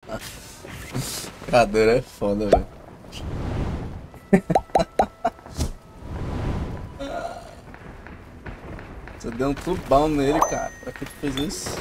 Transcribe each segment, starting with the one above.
Cadeira é foda, velho. Você deu um tubão nele, cara. Pra que tu fez isso?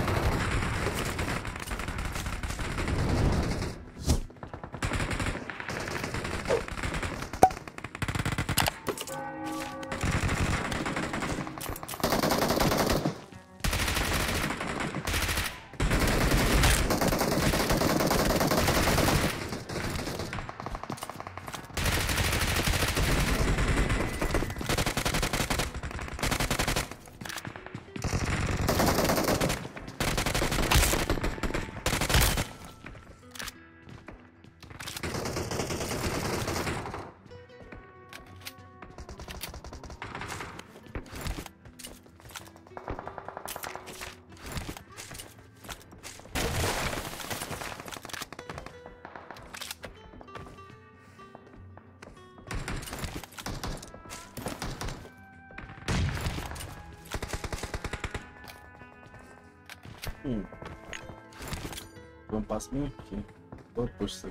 Vamos passar bem aqui. Vou puxar.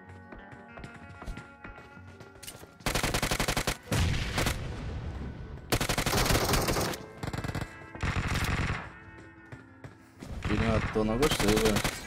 Eu não gostei, velho.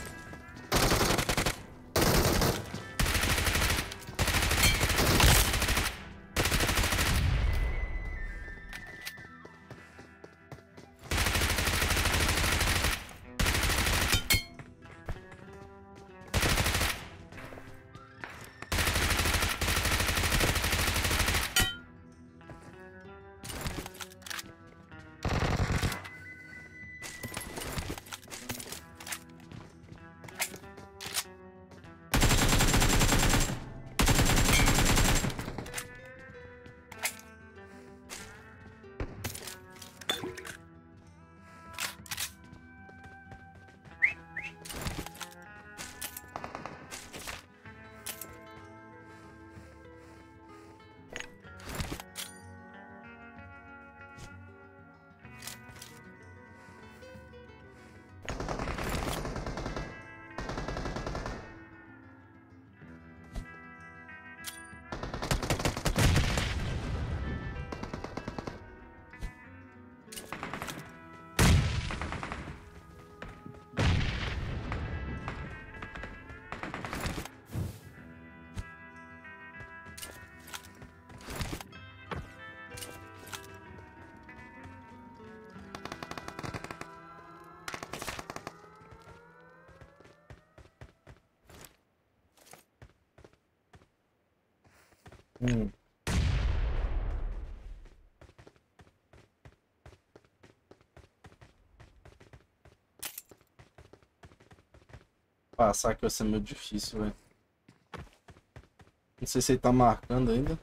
Passar aqui vai ser meio difícil, velho. Não sei se ele tá marcando ainda.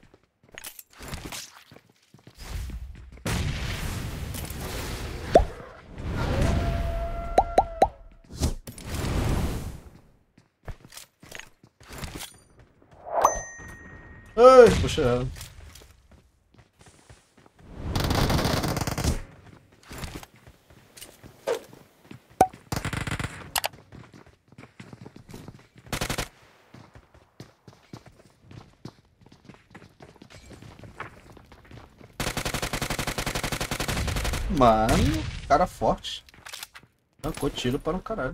Ai, puxa ela. Mano, cara forte. Arrancou tiro para um caralho.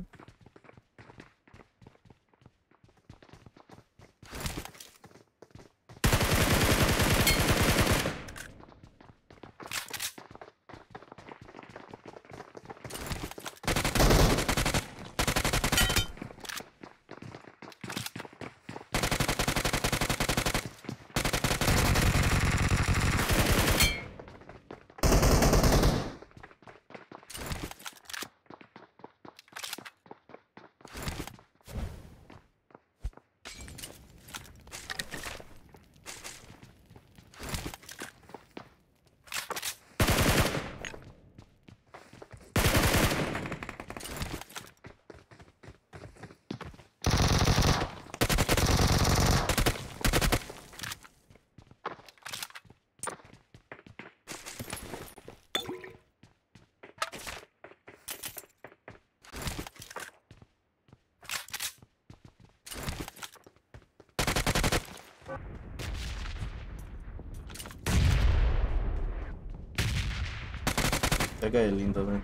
Pega ele ainda, velho.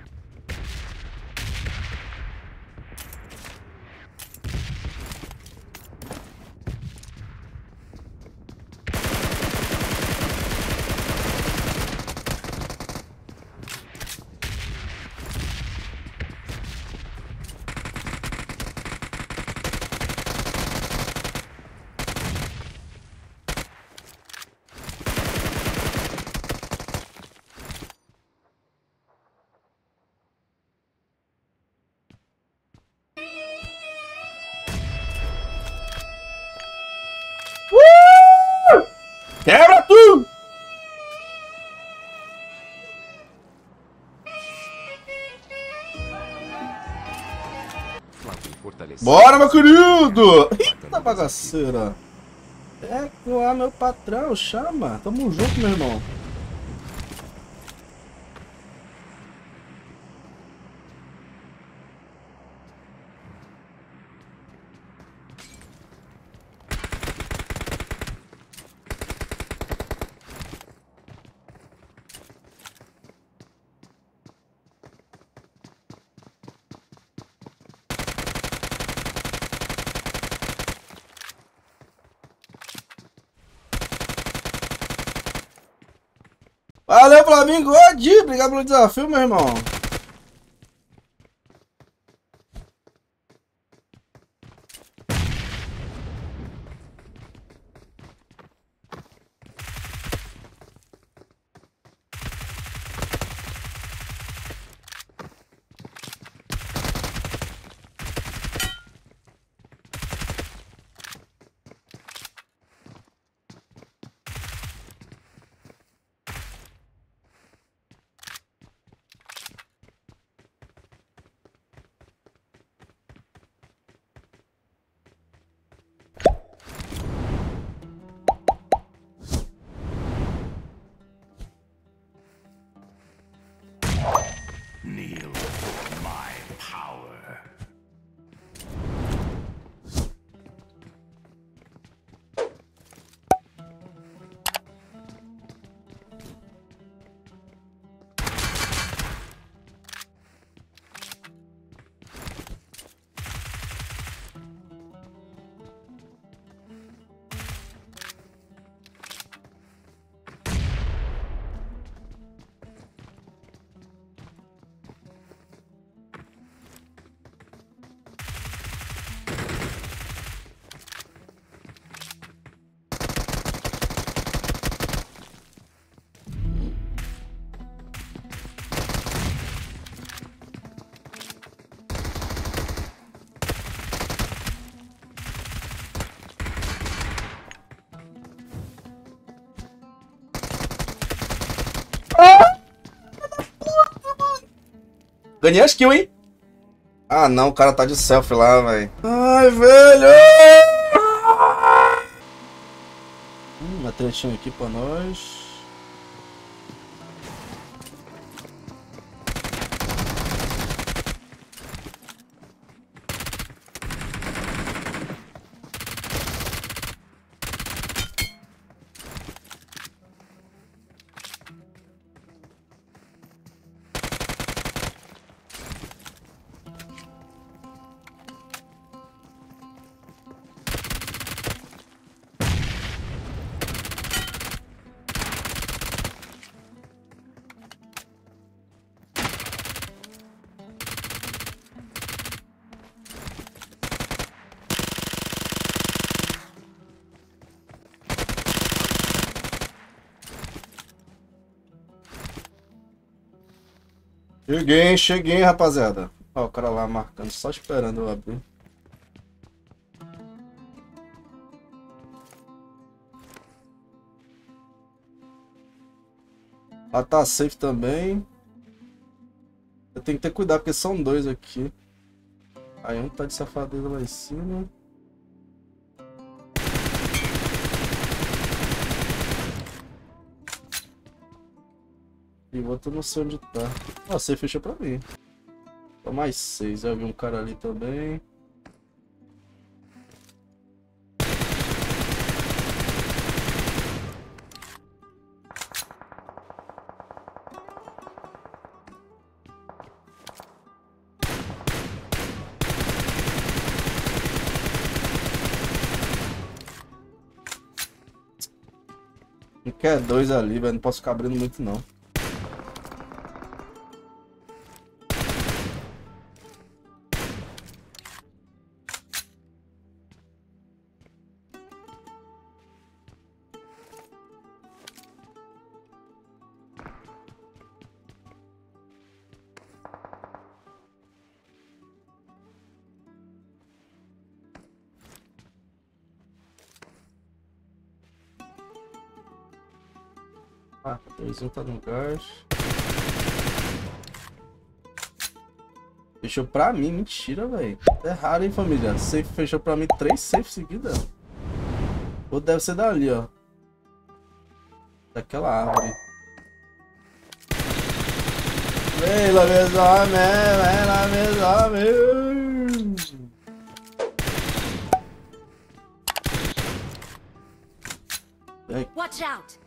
Quebra tudo! Bora, meu querido! Eita bagaceira! É que lá, meu patrão, chama! Tamo junto, meu irmão! Valeu, Flamengo! Obrigado pelo desafio, meu irmão! Kneel my power. Ganhei as kills, hein? Ah não, o cara tá de selfie lá, velho. Ai, velho! Uma tretinha aqui pra nós. Cheguei, rapaziada. Ó, o cara lá marcando, só esperando eu abrir. Lá tá safe também. Eu tenho que ter cuidado, porque são dois aqui. Aí um tá de safadeza lá em cima. E o outro não sei onde tá. Ó, você fechou pra mim. Só mais 6. Eu vi um cara ali também. Não quer dois ali, velho. Não posso ficar abrindo muito, não. Ah, dois tá no gás. Fechou pra mim, mentira, velho. É raro, hein, família. Safe fechou pra mim 3 safes seguidas. Ou deve ser dali, ó. Daquela árvore. Vem lá, meus homens, vem lá, meus homens. Watch out!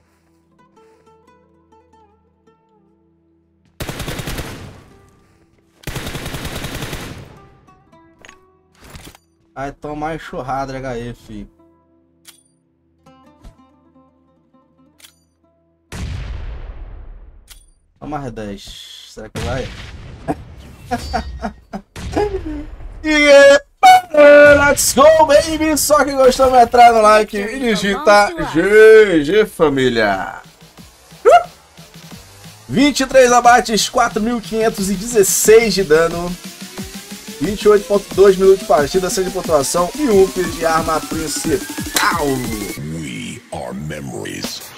Vai tomar enxurrada, HE, fi. Toma mais 10. Será que vai? Yeah, let's go, baby! Só que gostou, me entrar no like e digita GG, família. 23 abates, 4.516 de dano. 28.2 minutos de partida, 6 de pontuação e 1 de arma principal. We are memories.